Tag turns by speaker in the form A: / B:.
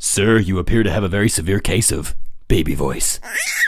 A: Sir, you appear to have a very severe case of baby voice.